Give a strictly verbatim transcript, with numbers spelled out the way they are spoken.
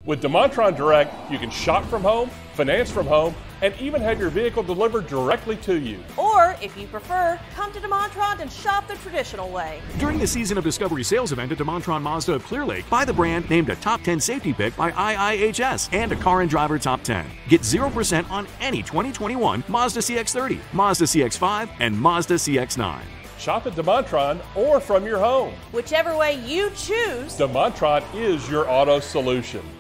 With DeMontrond Direct, you can shop from home, finance from home, and even have your vehicle delivered directly to you. Or, if you prefer, come to DeMontrond and shop the traditional way. During the Season of Discovery sales event at DeMontrond Mazda of Clear Lake, buy the brand named a Top ten Safety Pick by I I H S and a Car and Driver Top ten. Get zero percent on any twenty twenty-one Mazda C X thirty, Mazda C X five, and Mazda C X nine. Shop at DeMontrond or from your home. Whichever way you choose, DeMontrond is your auto solution.